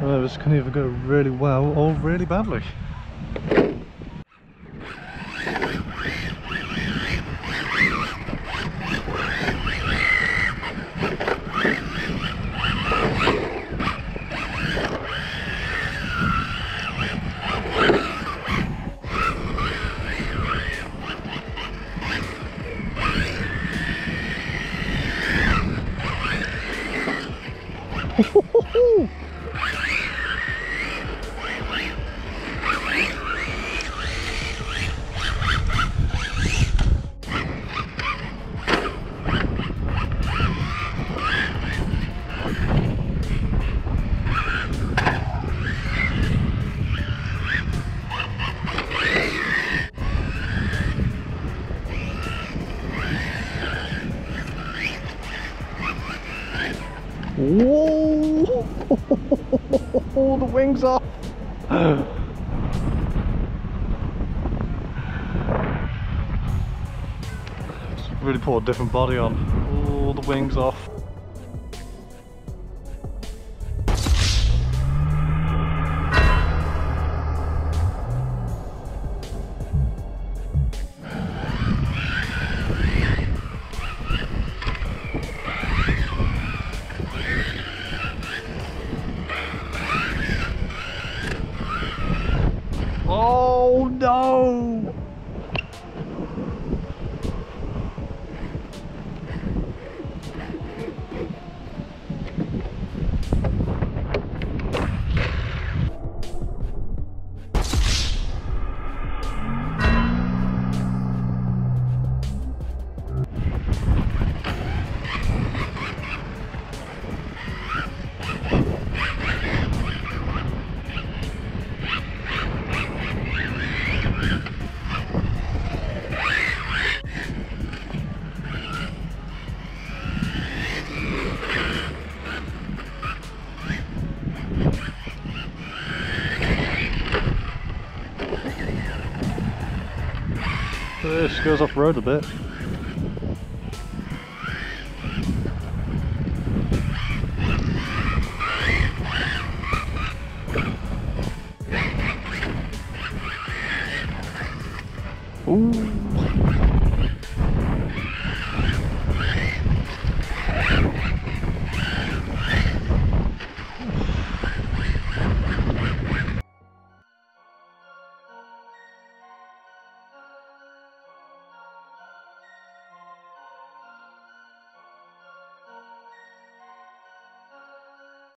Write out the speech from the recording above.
This can either go really well or really badly. Whoa! The wings off! Really put a different body on. Oh, the wings off. Oh no! This goes off road a bit.